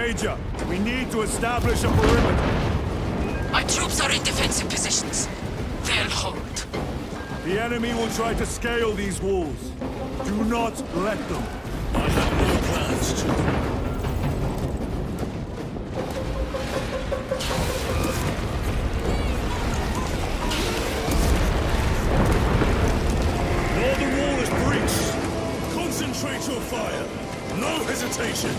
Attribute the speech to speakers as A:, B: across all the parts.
A: Major, we need to establish a perimeter.
B: My troops are in defensive positions. They'll hold.
A: The enemy will try to scale these walls. Do not let them.
C: I have no plans to.
A: Northern wall is breached.
C: Concentrate your fire. No hesitation.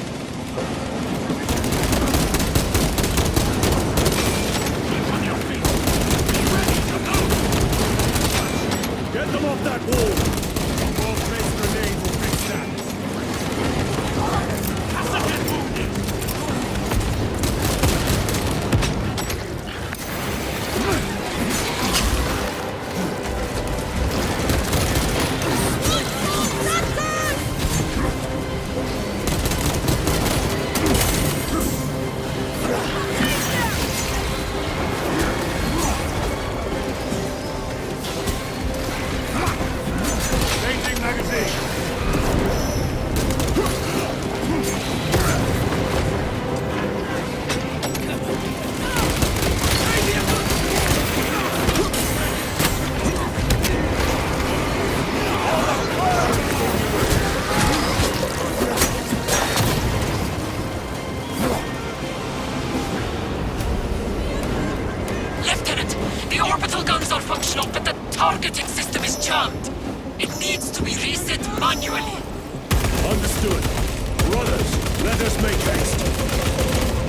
A: Get them off that wall! Well-placed grenade will fix that.
C: Hassan wounded.
A: Changing magazine!
B: Lieutenant, the orbital guns are functional, but the targeting system is jammed. It needs to be reset manually.
A: Understood. Brothers, let us make haste.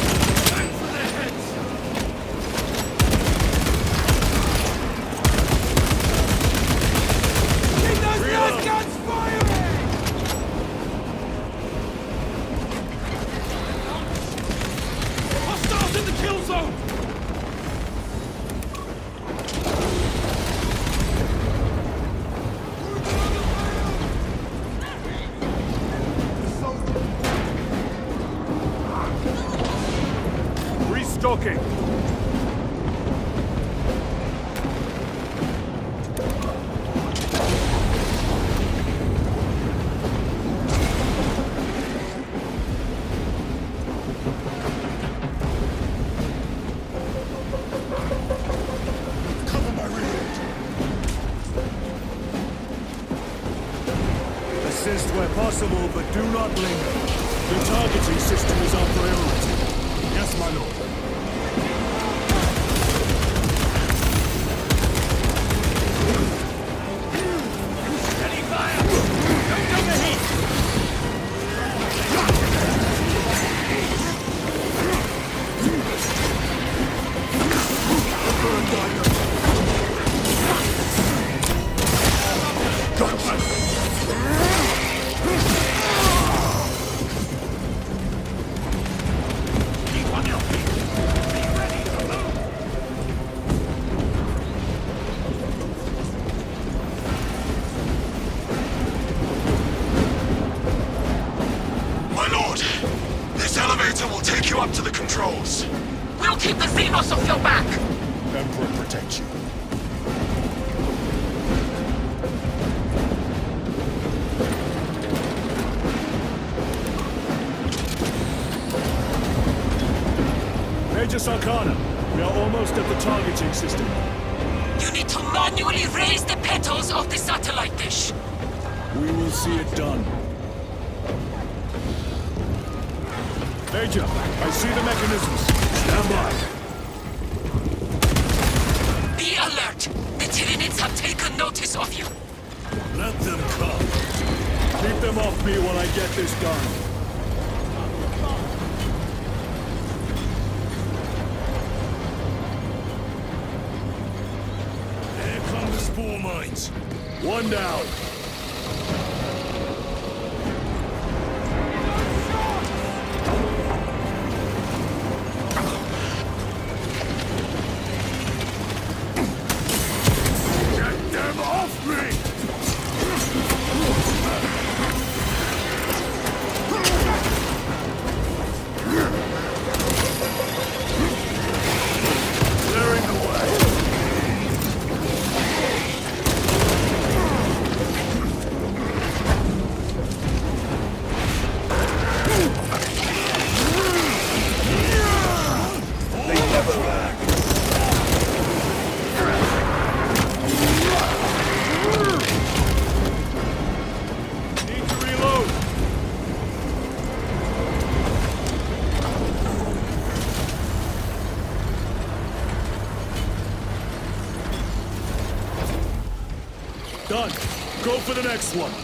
C: Hostiles in the kill zone.
A: Restocking.
C: Cover my rear.
A: Assist where possible, but do not linger. The targeting system is our priority. Yes, my lord.
C: Steady fire. Don't take a hit. Keep on your feet. Be ready to move. My lord, this elevator will take you up to the controls.
B: We'll keep the Xenos off your back.
C: Emperor protect you.
A: Major Sarkana, we are almost at the targeting system.
B: You need to manually raise the petals of the satellite dish.
A: We will see it done. Major, I see the mechanisms. Stand by.
B: Be alert. The Tyranids have taken notice of you.
C: Let them come.
A: Keep them off me while I get this done.
C: Here come the spore mines.
A: One down.
C: Get them off me! Clearing the way.
A: for the next one.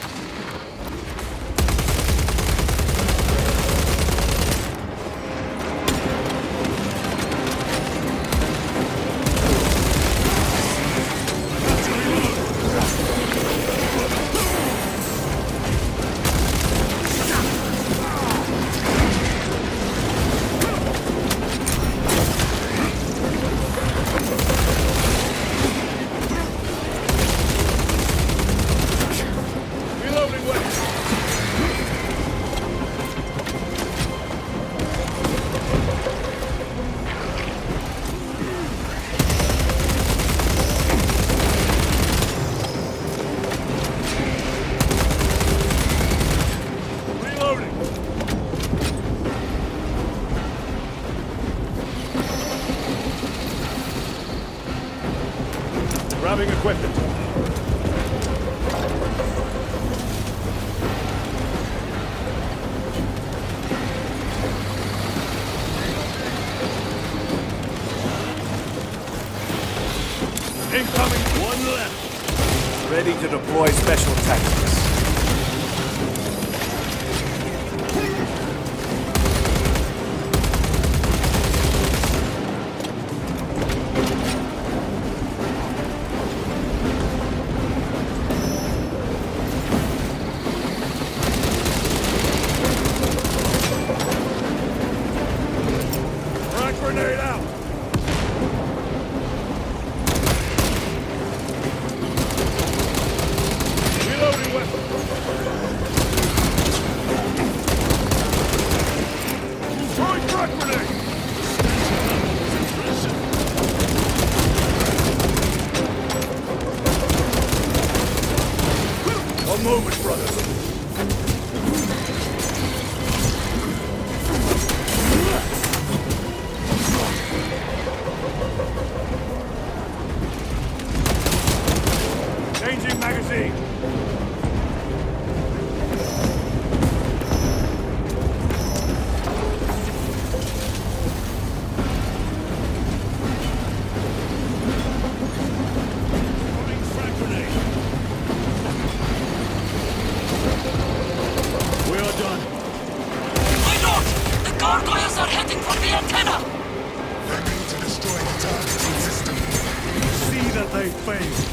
A: Grabbing equipment. Incoming! One left!
D: Ready to deploy special tactics.
A: Grenade out! Reloading weapon! Throwing frag grenade! One moment, brothers. Changing magazine. Throwing frag grenade. We are done.
B: My lord! The gargoyles are heading for the antenna!
C: They're going to destroy the targeting system.
A: See that they fail.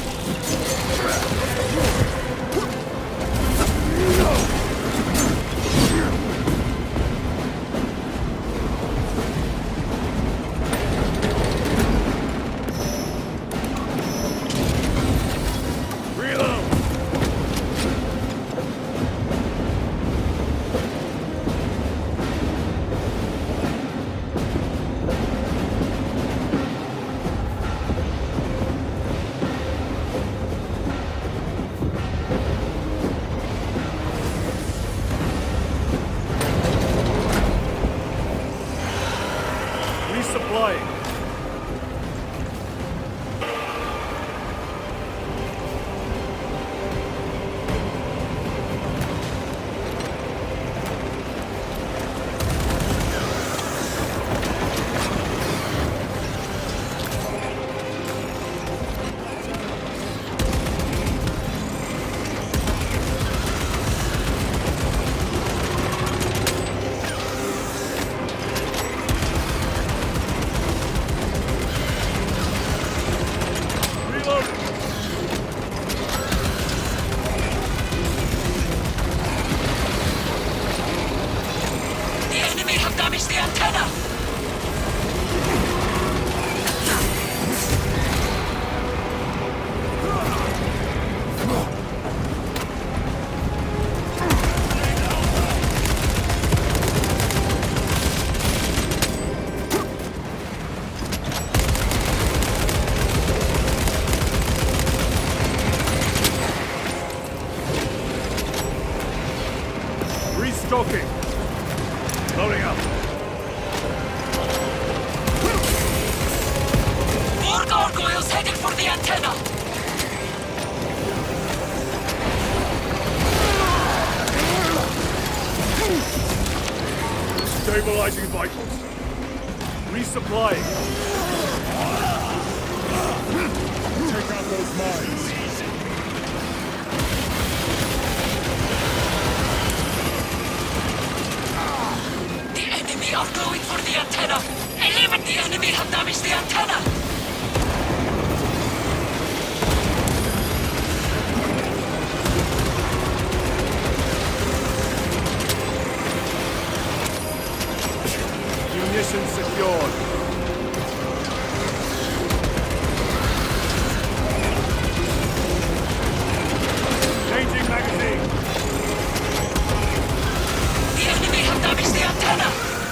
A: Reload! Resupplying.
B: The enemy have damaged the antenna!
A: Restocking. Loading up.
B: More gargoyles heading for the antenna!
A: Stabilizing vitals. Resupplying. Take out those mines.
B: The enemy have damaged the antenna!
D: Munitions secured. Changing magazine.
B: The enemy have damaged the antenna!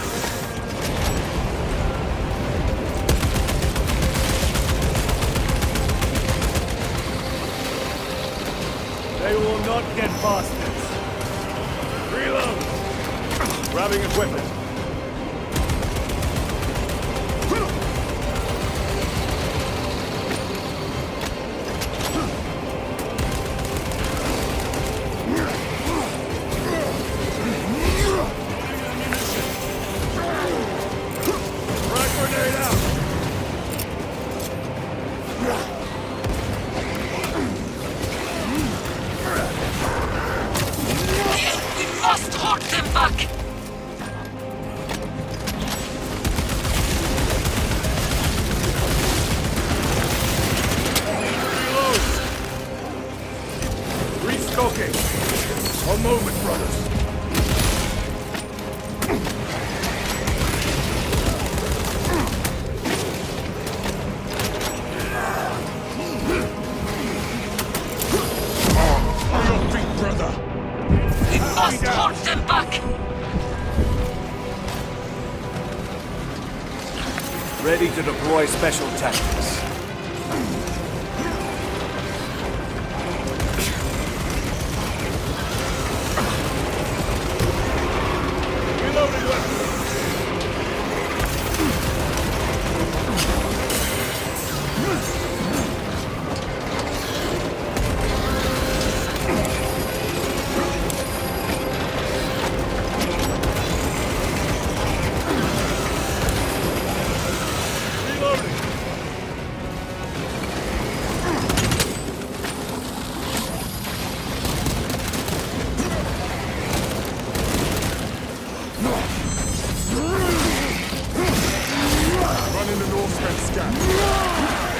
D: They will not get past this. Reload. Grabbing equipment. Frag grenade out.
B: We must hold them back!
D: Reload. Restocking. A moment, brothers.
A: On your feet, brother!
B: We must hold them back!
D: Ready to deploy special tactics. Reloading weapons. Reloading.
A: Running the Northman scan.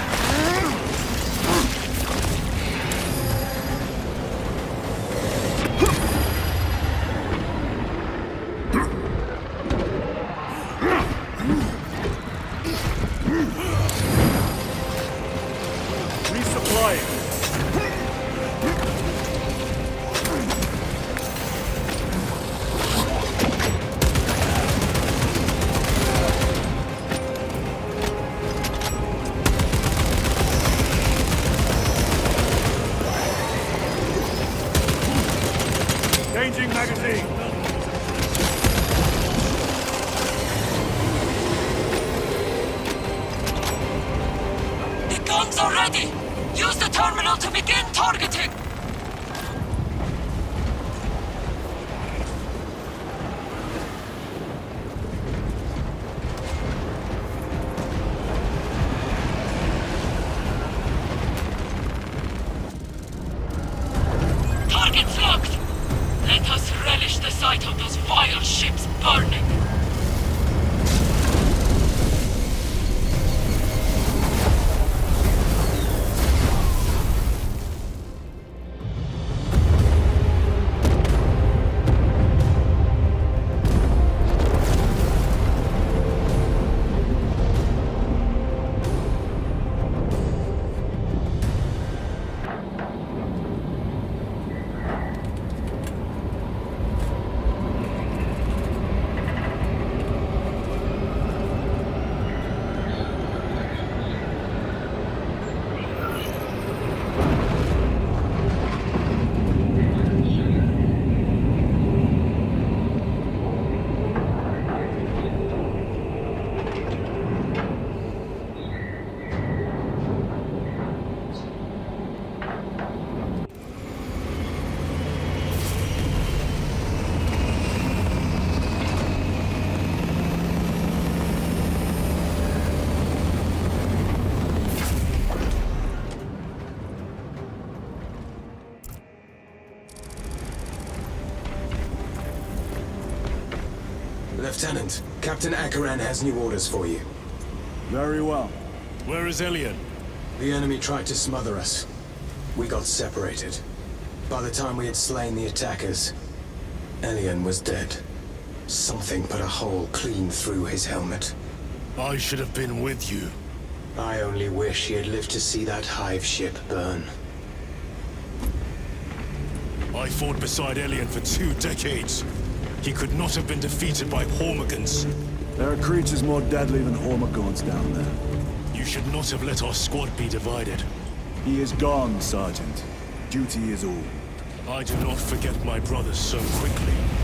D: Resupplying. Changing magazine.
B: The guns are ready! Use the terminal to begin targeting! Targets locked! Let us relish the sight of those vile ships burning!
E: Lieutenant, Captain Akaran has new orders for you.
A: Very well. Where is Elian?
E: The enemy tried to smother us. We got separated. By the time we had slain the attackers, Elian was dead. Something put a hole clean through his helmet.
A: I should have been with you.
E: I only wish he had lived to see that hive ship burn.
A: I fought beside Elian for 2 decades. He could not have been defeated by Hormagaunts. There are creatures more deadly than Hormagaunts down there. You should not have let our squad be divided. He is gone, Sergeant. Duty is all. I do not forget my brothers so quickly.